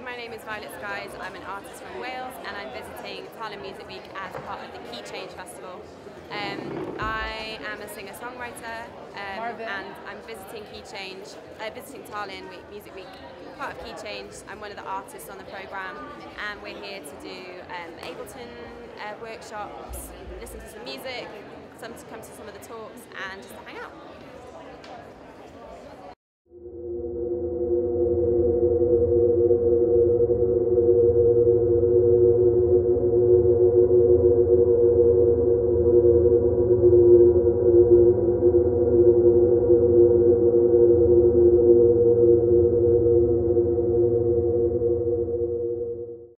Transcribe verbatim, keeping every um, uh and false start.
my name is Violet Skies. I'm an artist from Wales and I'm visiting Tallinn Music Week as part of the Key Change Festival. Um, I am a singer-songwriter um, and I'm visiting Key Change, uh, visiting Tallinn Week, Music Week, part of Key Change. I'm one of the artists on the programme and we're here to do um, Ableton uh, workshops, listen to some music, some to come to some of the talks and just to hang out.